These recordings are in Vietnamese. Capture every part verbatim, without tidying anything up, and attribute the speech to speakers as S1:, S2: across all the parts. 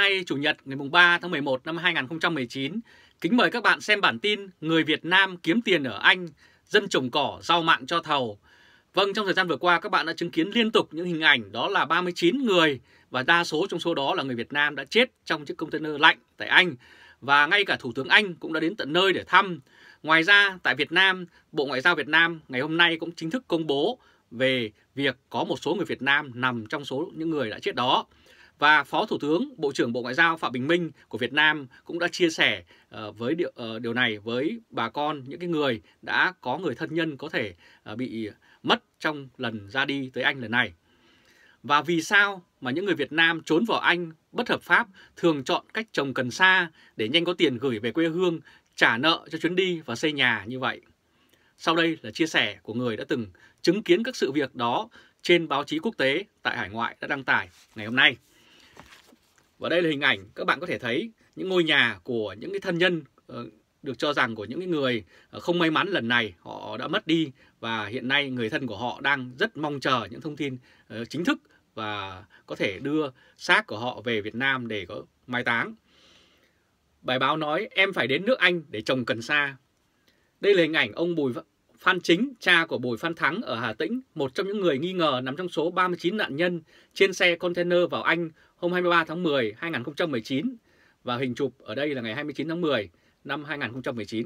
S1: nay Chủ nhật ngày ba tháng mười một năm hai nghìn không trăm mười chín. Kính mời các bạn xem bản tin Người Việt Nam kiếm tiền ở Anh, dân trồng cỏ rao mạng cho thầu. Vâng, trong thời gian vừa qua các bạn đã chứng kiến liên tục những hình ảnh đó là ba mươi chín người và đa số trong số đó là người Việt Nam đã chết trong chiếc container lạnh tại Anh. Và ngay cả Thủ tướng Anh cũng đã đến tận nơi để thăm. Ngoài ra tại Việt Nam, Bộ Ngoại giao Việt Nam ngày hôm nay cũng chính thức công bố về việc có một số người Việt Nam nằm trong số những người đã chết đó. Và Phó Thủ tướng, Bộ trưởng Bộ Ngoại giao Phạm Bình Minh của Việt Nam cũng đã chia sẻ uh, với điều, uh, điều này với bà con, những cái người đã có người thân nhân có thể uh, bị mất trong lần ra đi tới Anh lần này. Và vì sao mà những người Việt Nam trốn vào Anh bất hợp pháp thường chọn cách trồng cần sa để nhanh có tiền gửi về quê hương, trả nợ cho chuyến đi và xây nhà như vậy? Sau đây là chia sẻ của người đã từng chứng kiến các sự việc đó trên báo chí quốc tế tại hải ngoại đã đăng tải ngày hôm nay. Và đây là hình ảnh các bạn có thể thấy những ngôi nhà của những cái thân nhân uh, được cho rằng của những cái người uh, không may mắn lần này họ đã mất đi, và hiện nay người thân của họ đang rất mong chờ những thông tin uh, chính thức và có thể đưa xác của họ về Việt Nam để có mai táng. Bài báo nói em phải đến nước Anh để trồng cần sa. Đây là hình ảnh ông Bùi Phan Chính, cha của Bùi Phan Thắng ở Hà Tĩnh, một trong những người nghi ngờ nằm trong số ba mươi chín nạn nhân trên xe container vào Anh hôm hai mươi ba tháng mười năm hai nghìn không trăm mười chín. Và hình chụp ở đây là ngày hai mươi chín tháng mười năm hai nghìn không trăm mười chín.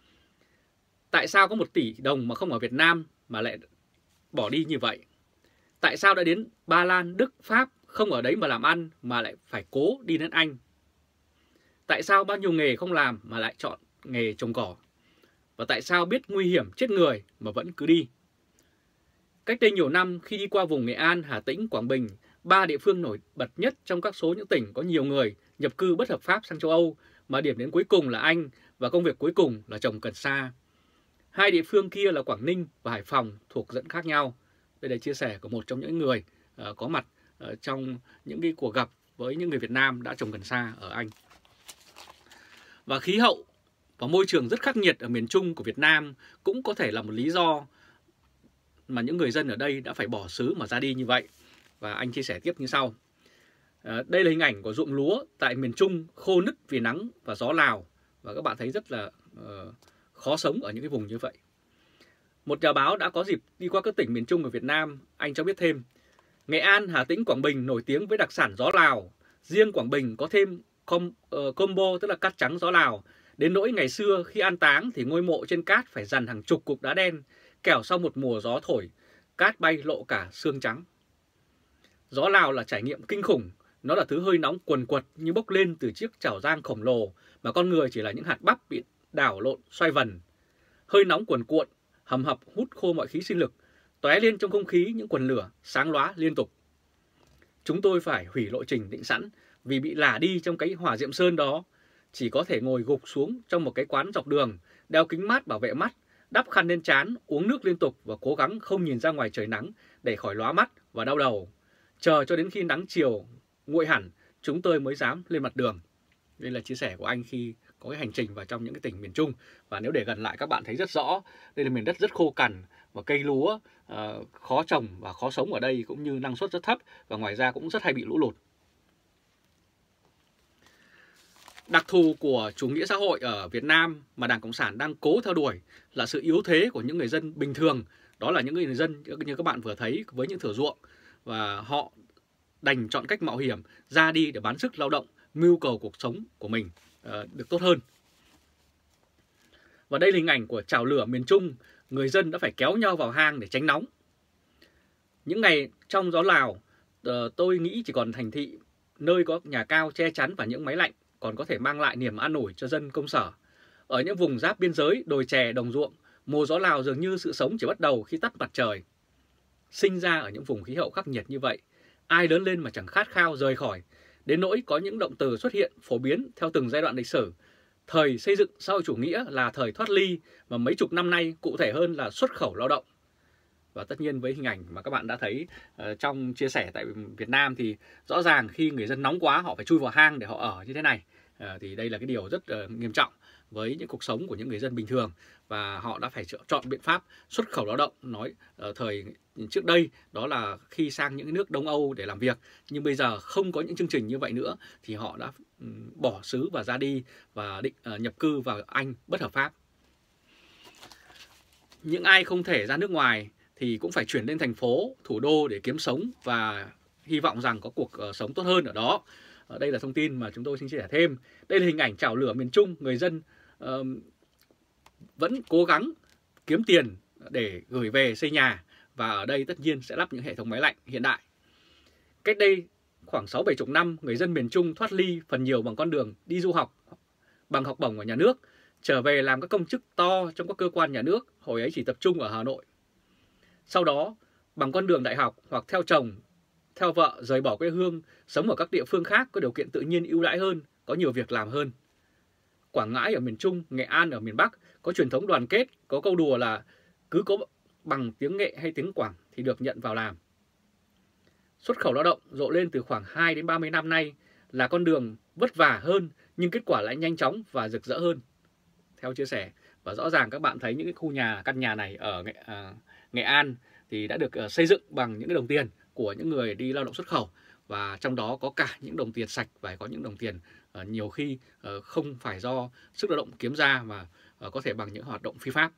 S1: Tại sao có một tỷ đồng mà không ở Việt Nam mà lại bỏ đi như vậy? Tại sao đã đến Ba Lan, Đức, Pháp không ở đấy mà làm ăn mà lại phải cố đi đến Anh? Tại sao bao nhiêu nghề không làm mà lại chọn nghề trồng cỏ? Và tại sao biết nguy hiểm chết người mà vẫn cứ đi? Cách đây nhiều năm khi đi qua vùng Nghệ An, Hà Tĩnh, Quảng Bình, ba địa phương nổi bật nhất trong các số những tỉnh có nhiều người nhập cư bất hợp pháp sang châu Âu, mà điểm đến cuối cùng là Anh và công việc cuối cùng là trồng cần sa. Hai địa phương kia là Quảng Ninh và Hải Phòng thuộc dẫn khác nhau. Đây là chia sẻ của một trong những người uh, có mặt uh, trong những cái cuộc gặp với những người Việt Nam đã trồng cần sa ở Anh. Và khí hậu và môi trường rất khắc nghiệt ở miền Trung của Việt Nam cũng có thể là một lý do mà những người dân ở đây đã phải bỏ xứ mà ra đi như vậy. Và anh chia sẻ tiếp như sau. À, đây là hình ảnh của ruộng lúa tại miền Trung khô nứt vì nắng và gió Lào. Và các bạn thấy rất là uh, khó sống ở những cái vùng như vậy. Một nhà báo đã có dịp đi qua các tỉnh miền Trung của Việt Nam, anh cho biết thêm. Nghệ An, Hà Tĩnh, Quảng Bình nổi tiếng với đặc sản gió Lào. Riêng Quảng Bình có thêm com, uh, combo tức là cát trắng gió Lào. Đến nỗi ngày xưa khi an táng thì ngôi mộ trên cát phải dằn hàng chục cục đá đen, kẻo sau một mùa gió thổi, cát bay lộ cả xương trắng. Gió Lào là trải nghiệm kinh khủng, nó là thứ hơi nóng quần quật như bốc lên từ chiếc chảo rang khổng lồ mà con người chỉ là những hạt bắp bị đảo lộn xoay vần. Hơi nóng cuồn cuộn, hầm hập hút khô mọi khí sinh lực, tóe lên trong không khí những quần lửa sáng lóa liên tục. Chúng tôi phải hủy lộ trình định sẵn vì bị lả đi trong cái hỏa diệm sơn đó. Chỉ có thể ngồi gục xuống trong một cái quán dọc đường, đeo kính mát bảo vệ mắt, đắp khăn lên trán, uống nước liên tục và cố gắng không nhìn ra ngoài trời nắng để khỏi lóa mắt và đau đầu. Chờ cho đến khi nắng chiều nguội hẳn, chúng tôi mới dám lên mặt đường. Đây là chia sẻ của anh khi có cái hành trình vào trong những cái tỉnh miền Trung. Và nếu để gần lại các bạn thấy rất rõ, đây là miền đất rất khô cằn và cây lúa uh, khó trồng và khó sống ở đây, cũng như năng suất rất thấp, và ngoài ra cũng rất hay bị lũ lụt. Đặc thù của chủ nghĩa xã hội ở Việt Nam mà Đảng Cộng sản đang cố theo đuổi là sự yếu thế của những người dân bình thường. Đó là những người dân như các bạn vừa thấy với những thửa ruộng, và họ đành chọn cách mạo hiểm ra đi để bán sức lao động, mưu cầu cuộc sống của mình uh, được tốt hơn. Và đây là hình ảnh của chảo lửa miền Trung, người dân đã phải kéo nhau vào hang để tránh nóng. Những ngày trong gió Lào, uh, tôi nghĩ chỉ còn thành thị, nơi có nhà cao che chắn và những máy lạnh còn có thể mang lại niềm an ủi cho dân công sở. Ở những vùng giáp biên giới, đồi chè, đồng ruộng, mùa gió Lào dường như sự sống chỉ bắt đầu khi tắt mặt trời. Sinh ra ở những vùng khí hậu khắc nghiệt như vậy, ai lớn lên mà chẳng khát khao rời khỏi, đến nỗi có những động từ xuất hiện phổ biến theo từng giai đoạn lịch sử. Thời xây dựng xã hội chủ nghĩa là thời thoát ly, và mấy chục năm nay cụ thể hơn là xuất khẩu lao động. Và tất nhiên với hình ảnh mà các bạn đã thấy uh, trong chia sẻ tại Việt Nam thì rõ ràng khi người dân nóng quá họ phải chui vào hang để họ ở như thế này. Uh, thì đây là cái điều rất uh, nghiêm trọng với những cuộc sống của những người dân bình thường, và họ đã phải chọn biện pháp xuất khẩu lao động. Nói ở thời trước đây đó là khi sang những nước Đông Âu để làm việc, nhưng bây giờ không có những chương trình như vậy nữa thì họ đã um, bỏ xứ và ra đi và định uh, nhập cư vào Anh bất hợp pháp. Những ai không thể ra nước ngoài thì cũng phải chuyển lên thành phố, thủ đô để kiếm sống và hy vọng rằng có cuộc uh, sống tốt hơn ở đó. Ở đây là thông tin mà chúng tôi xin chia sẻ thêm. Đây là hình ảnh chảo lửa miền Trung, người dân uh, vẫn cố gắng kiếm tiền để gửi về xây nhà, và ở đây tất nhiên sẽ lắp những hệ thống máy lạnh hiện đại. Cách đây khoảng sáu bảy chục năm, người dân miền Trung thoát ly phần nhiều bằng con đường đi du học bằng học bổng của nhà nước, trở về làm các công chức to trong các cơ quan nhà nước, hồi ấy chỉ tập trung ở Hà Nội. Sau đó, bằng con đường đại học hoặc theo chồng, theo vợ rời bỏ quê hương, sống ở các địa phương khác có điều kiện tự nhiên ưu đãi hơn, có nhiều việc làm hơn. Quảng Ngãi ở miền Trung, Nghệ An ở miền Bắc có truyền thống đoàn kết, có câu đùa là cứ có bằng tiếng Nghệ hay tiếng Quảng thì được nhận vào làm. Xuất khẩu lao động rộ lên từ khoảng hai đến ba mươi năm nay là con đường vất vả hơn nhưng kết quả lại nhanh chóng và rực rỡ hơn, theo chia sẻ. Và rõ ràng các bạn thấy những cái khu nhà, căn nhà này ở Nghệ, à, Nghệ An thì đã được uh, xây dựng bằng những cái đồng tiền của những người đi lao động xuất khẩu, và trong đó có cả những đồng tiền sạch và có những đồng tiền uh, nhiều khi uh, không phải do sức lao động kiếm ra mà uh, có thể bằng những hoạt động phi pháp.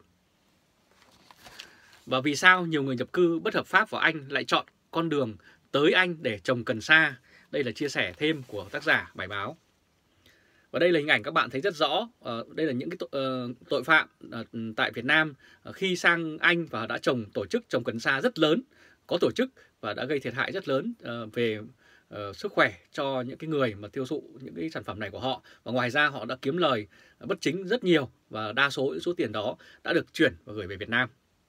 S1: Và vì sao nhiều người nhập cư bất hợp pháp vào Anh lại chọn con đường tới Anh để trồng cần sa? Đây là chia sẻ thêm của tác giả bài báo. Và đây là hình ảnh các bạn thấy rất rõ. Uh, đây là những cái tội, uh, tội phạm uh, tại Việt Nam uh, khi sang Anh và đã trồng tổ chức trồng cần sa rất lớn, có tổ chức và đã gây thiệt hại rất lớn uh, về uh, sức khỏe cho những cái người mà tiêu thụ những cái sản phẩm này của họ. Và ngoài ra họ đã kiếm lời uh, bất chính rất nhiều, và đa số những số tiền đó đã được chuyển và gửi về Việt Nam.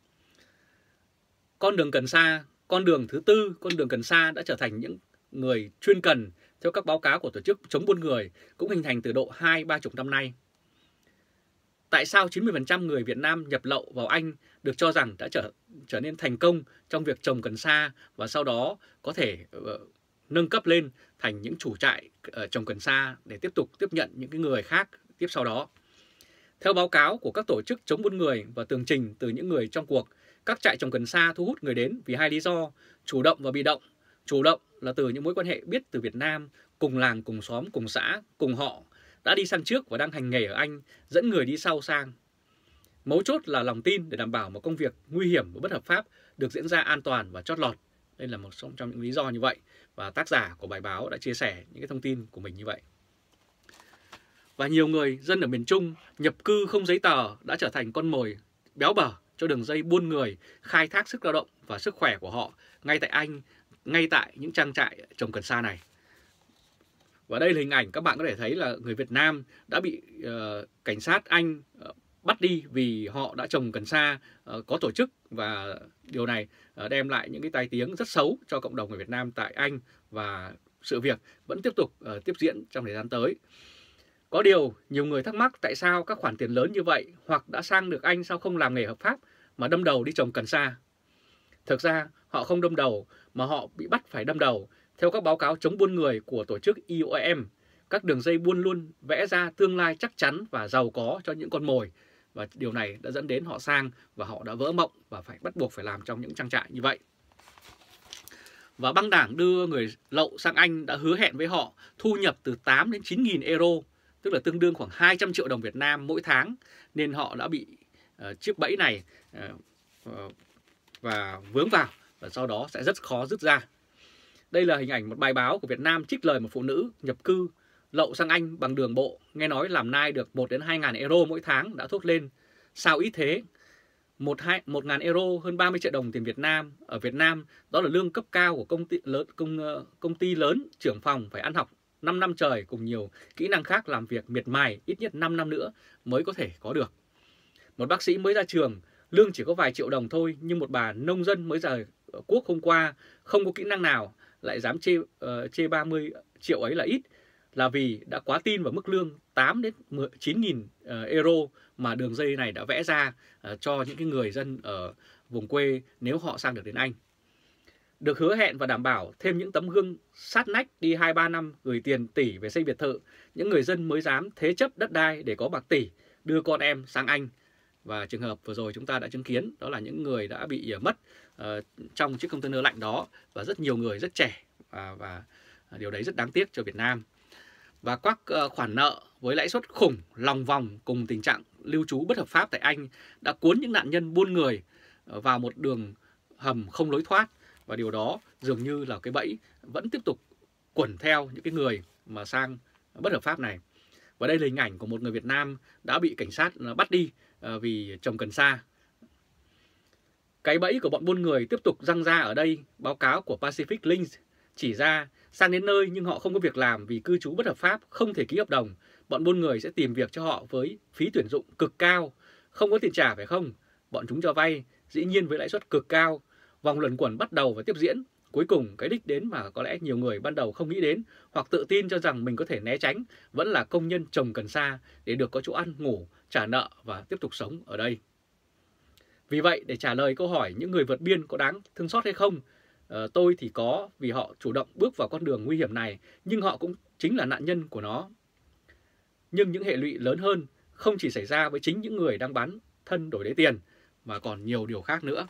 S1: Con đường cần sa, con đường thứ tư, con đường cần sa đã trở thành những người chuyên cần. Theo các báo cáo của tổ chức chống buôn người cũng hình thành từ độ hai ba chục năm nay. Tại sao chín mươi phần trăm người Việt Nam nhập lậu vào Anh được cho rằng đã trở, trở nên thành công trong việc trồng cần sa và sau đó có thể uh, nâng cấp lên thành những chủ trại uh, trồng cần sa để tiếp tục tiếp nhận những cái người khác tiếp sau đó? Theo báo cáo của các tổ chức chống buôn người và tường trình từ những người trong cuộc, các trại trồng cần sa thu hút người đến vì hai lý do: chủ động và bị động. Chủ động là từ những mối quan hệ biết từ Việt Nam, cùng làng, cùng xóm, cùng xã, cùng họ, đã đi sang trước và đang hành nghề ở Anh, dẫn người đi sau sang. Mấu chốt là lòng tin để đảm bảo một công việc nguy hiểm và bất hợp pháp được diễn ra an toàn và chót lọt. Đây là một trong những lý do như vậy, và tác giả của bài báo đã chia sẻ những cái thông tin của mình như vậy. Và nhiều người dân ở miền Trung nhập cư không giấy tờ đã trở thành con mồi béo bở cho đường dây buôn người, khai thác sức lao động và sức khỏe của họ ngay tại Anh, ngay tại những trang trại trồng cần sa này. Và đây là hình ảnh các bạn có thể thấy là người Việt Nam đã bị uh, cảnh sát Anh uh, bắt đi vì họ đã trồng cần sa uh, có tổ chức, và điều này uh, đem lại những cái tai tiếng rất xấu cho cộng đồng người Việt Nam tại Anh, và sự việc vẫn tiếp tục uh, tiếp diễn trong thời gian tới. Có điều nhiều người thắc mắc tại sao các khoản tiền lớn như vậy hoặc đã sang được Anh sao không làm nghề hợp pháp mà đâm đầu đi trồng cần sa. Thực ra họ không đâm đầu mà họ bị bắt phải đâm đầu. Theo các báo cáo chống buôn người của tổ chức I O M, các đường dây buôn luôn vẽ ra tương lai chắc chắn và giàu có cho những con mồi, và điều này đã dẫn đến họ sang và họ đã vỡ mộng và phải bắt buộc phải làm trong những trang trại như vậy. Và băng đảng đưa người lậu sang Anh đã hứa hẹn với họ thu nhập từ tám đến chín nghìn euro, tức là tương đương khoảng hai trăm triệu đồng Việt Nam mỗi tháng, nên họ đã bị uh, chiếc bẫy này uh, uh, và vướng vào, và sau đó sẽ rất khó dứt ra. Đây là hình ảnh một bài báo của Việt Nam trích lời một phụ nữ nhập cư lậu sang Anh bằng đường bộ, nghe nói làm nai được một đến hai nghìn euro mỗi tháng, đã thốt lên: sao ít thế? một nghìn euro hơn ba mươi triệu đồng tiền Việt Nam. Ở Việt Nam, đó là lương cấp cao của công ty lớn, công, công ty lớn, trưởng phòng phải ăn học năm năm trời cùng nhiều kỹ năng khác, làm việc miệt mài ít nhất năm năm nữa mới có thể có được. Một bác sĩ mới ra trường, lương chỉ có vài triệu đồng thôi, nhưng một bà nông dân mới rời quốc hôm qua, không có kỹ năng nào, lại dám chê, uh, chê ba mươi triệu ấy là ít, là vì đã quá tin vào mức lương tám đến chín nghìn euro mà đường dây này đã vẽ ra uh, cho những cái người dân ở vùng quê nếu họ sang được đến Anh. Được hứa hẹn và đảm bảo thêm những tấm gương sát nách đi hai ba năm gửi tiền tỷ về xây biệt thự, những người dân mới dám thế chấp đất đai để có bạc tỷ đưa con em sang Anh. Và trường hợp vừa rồi chúng ta đã chứng kiến đó là những người đã bị mất uh, trong chiếc container lạnh đó, và rất nhiều người rất trẻ, và, và điều đấy rất đáng tiếc cho Việt Nam. Và các uh, khoản nợ với lãi suất khủng, lòng vòng cùng tình trạng lưu trú bất hợp pháp tại Anh đã cuốn những nạn nhân buôn người uh, vào một đường hầm không lối thoát. Và điều đó dường như là cái bẫy vẫn tiếp tục quẩn theo những cái người mà sang bất hợp pháp này. Và đây là hình ảnh của một người Việt Nam đã bị cảnh sát bắt đi vì trồng cần sa. Cái bẫy của bọn buôn người tiếp tục răng ra ở đây. Báo cáo của Pacific Links chỉ ra sang đến nơi nhưng họ không có việc làm vì cư trú bất hợp pháp, không thể ký hợp đồng. Bọn buôn người sẽ tìm việc cho họ với phí tuyển dụng cực cao. Không có tiền trả phải không? Bọn chúng cho vay, dĩ nhiên với lãi suất cực cao. Vòng luẩn quẩn bắt đầu và tiếp diễn. Cuối cùng cái đích đến mà có lẽ nhiều người ban đầu không nghĩ đến hoặc tự tin cho rằng mình có thể né tránh vẫn là công nhân trồng cần sa để được có chỗ ăn, ngủ, trả nợ và tiếp tục sống ở đây. Vì vậy, để trả lời câu hỏi những người vượt biên có đáng thương xót hay không, ờ, tôi thì có, vì họ chủ động bước vào con đường nguy hiểm này, nhưng họ cũng chính là nạn nhân của nó. Nhưng những hệ lụy lớn hơn không chỉ xảy ra với chính những người đang bán thân đổi lấy tiền, mà còn nhiều điều khác nữa.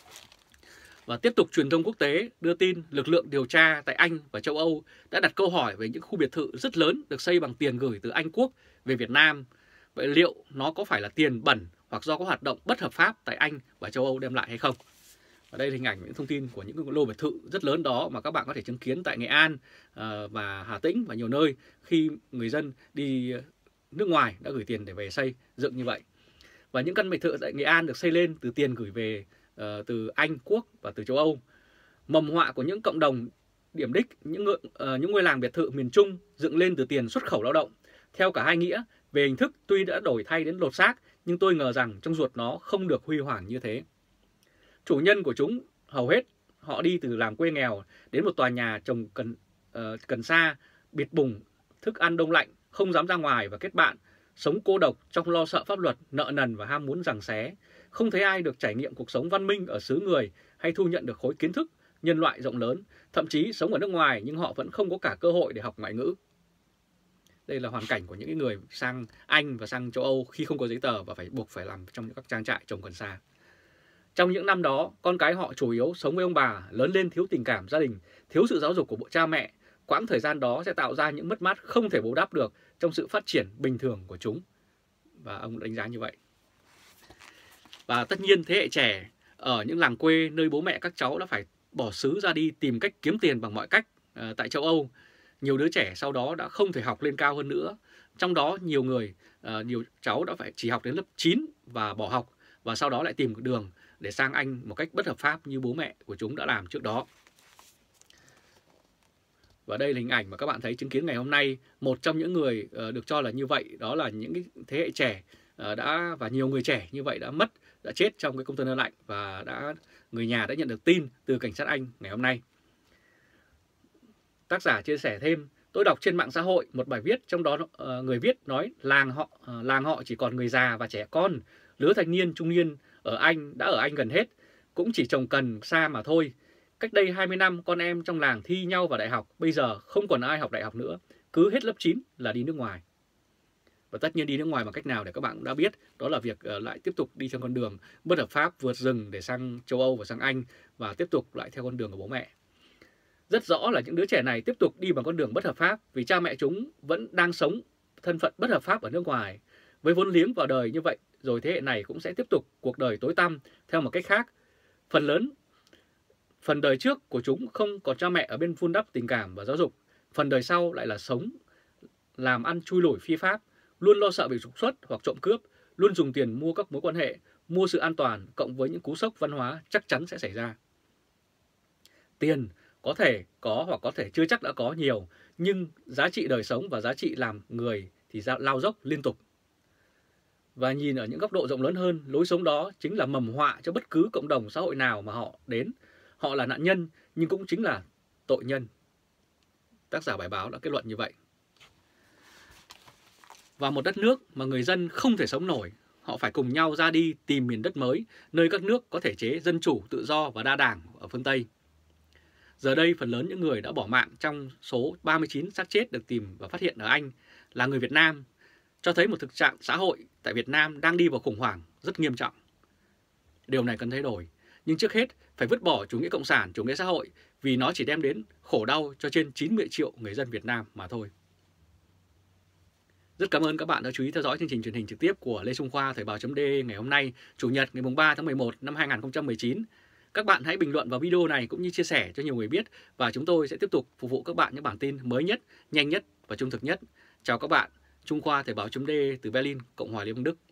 S1: Và tiếp tục, truyền thông quốc tế đưa tin lực lượng điều tra tại Anh và châu Âu đã đặt câu hỏi về những khu biệt thự rất lớn được xây bằng tiền gửi từ Anh Quốc về Việt Nam. Vậy liệu nó có phải là tiền bẩn hoặc do có hoạt động bất hợp pháp tại Anh và châu Âu đem lại hay không? Và đây là hình ảnh những thông tin của những lô biệt thự rất lớn đó mà các bạn có thể chứng kiến tại Nghệ An và Hà Tĩnh và nhiều nơi khi người dân đi nước ngoài đã gửi tiền để về xây dựng như vậy. Và những căn biệt thự tại Nghệ An được xây lên từ tiền gửi về uh, từ Anh Quốc và từ châu Âu. Mầm họa của những cộng đồng điểm đích, những ngôi, uh, những ngôi làng biệt thự miền Trung dựng lên từ tiền xuất khẩu lao động. Theo cả hai nghĩa, về hình thức tuy đã đổi thay đến lột xác, nhưng tôi ngờ rằng trong ruột nó không được huy hoàng như thế. Chủ nhân của chúng hầu hết họ đi từ làng quê nghèo đến một tòa nhà trồng cần, uh, cần sa, bịt bùng, thức ăn đông lạnh, không dám ra ngoài và kết bạn, sống cô độc trong lo sợ pháp luật, nợ nần và ham muốn giằng xé. Không thấy ai được trải nghiệm cuộc sống văn minh ở xứ người hay thu nhận được khối kiến thức nhân loại rộng lớn, thậm chí sống ở nước ngoài nhưng họ vẫn không có cả cơ hội để học ngoại ngữ. Đây là hoàn cảnh của những người sang Anh và sang châu Âu khi không có giấy tờ và phải buộc phải làm trong những các trang trại trồng cần sa. Trong những năm đó, con cái họ chủ yếu sống với ông bà, lớn lên thiếu tình cảm gia đình, thiếu sự giáo dục của bộ cha mẹ. Quãng thời gian đó sẽ tạo ra những mất mát không thể bù đắp được trong sự phát triển bình thường của chúng. Và ông đánh giá như vậy. Và tất nhiên thế hệ trẻ ở những làng quê nơi bố mẹ các cháu đã phải bỏ xứ ra đi tìm cách kiếm tiền bằng mọi cách. À, tại châu Âu, nhiều đứa trẻ sau đó đã không thể học lên cao hơn nữa. Trong đó nhiều người, à, nhiều cháu đã phải chỉ học đến lớp chín và bỏ học, và sau đó lại tìm một đường để sang Anh một cách bất hợp pháp như bố mẹ của chúng đã làm trước đó. Và đây là hình ảnh mà các bạn thấy chứng kiến ngày hôm nay. Một trong những người uh, được cho là như vậy, đó là những cái thế hệ trẻ uh, đã và nhiều người trẻ như vậy đã mất, đã chết trong cái container lạnh, và đã người nhà đã nhận được tin từ cảnh sát Anh ngày hôm nay. Tác giả chia sẻ thêm, tôi đọc trên mạng xã hội một bài viết, trong đó uh, người viết nói làng họ uh, làng họ chỉ còn người già và trẻ con, lứa thanh niên trung niên ở Anh đã ở Anh gần hết, cũng chỉ trồng cần sa mà thôi. Cách đây hai mươi năm, con em trong làng thi nhau vào đại học, bây giờ không còn ai học đại học nữa, cứ hết lớp chín là đi nước ngoài. Và tất nhiên đi nước ngoài bằng cách nào để các bạn cũng đã biết, đó là việc uh, lại tiếp tục đi theo con đường bất hợp pháp, vượt rừng để sang châu Âu và sang Anh, và tiếp tục lại theo con đường của bố mẹ. Rất rõ là những đứa trẻ này tiếp tục đi bằng con đường bất hợp pháp vì cha mẹ chúng vẫn đang sống thân phận bất hợp pháp ở nước ngoài. Với vốn liếng vào đời như vậy, rồi thế hệ này cũng sẽ tiếp tục cuộc đời tối tăm theo một cách khác. Phần lớn Phần đời trước của chúng không còn cha mẹ ở bên vun đắp tình cảm và giáo dục. Phần đời sau lại là sống, làm ăn chui lủi phi pháp, luôn lo sợ bị trục xuất hoặc trộm cướp, luôn dùng tiền mua các mối quan hệ, mua sự an toàn, cộng với những cú sốc văn hóa chắc chắn sẽ xảy ra. Tiền có thể có hoặc có thể chưa chắc đã có nhiều, nhưng giá trị đời sống và giá trị làm người thì lao dốc liên tục. Và nhìn ở những góc độ rộng lớn hơn, lối sống đó chính là mầm họa cho bất cứ cộng đồng xã hội nào mà họ đến. Họ là nạn nhân nhưng cũng chính là tội nhân. Tác giả bài báo đã kết luận như vậy. Và một đất nước mà người dân không thể sống nổi, họ phải cùng nhau ra đi tìm miền đất mới, nơi các nước có thể chế dân chủ, tự do và đa đảng ở phương Tây. Giờ đây, phần lớn những người đã bỏ mạng trong số ba mươi chín xác chết được tìm và phát hiện ở Anh là người Việt Nam, cho thấy một thực trạng xã hội tại Việt Nam đang đi vào khủng hoảng rất nghiêm trọng. Điều này cần thay đổi, nhưng trước hết phải vứt bỏ chủ nghĩa cộng sản, chủ nghĩa xã hội vì nó chỉ đem đến khổ đau cho trên chín mươi triệu người dân Việt Nam mà thôi. Rất cảm ơn các bạn đã chú ý theo dõi chương trình truyền hình trực tiếp của Lê Trung Khoa Thời báo chấm de ngày hôm nay, Chủ nhật ngày ba tháng mười một năm hai nghìn không trăm mười chín. Các bạn hãy bình luận vào video này cũng như chia sẻ cho nhiều người biết và chúng tôi sẽ tiếp tục phục vụ các bạn những bản tin mới nhất, nhanh nhất và trung thực nhất. Chào các bạn, Trung Khoa Thời báo chấm de từ Berlin, Cộng hòa Liên bang Đức.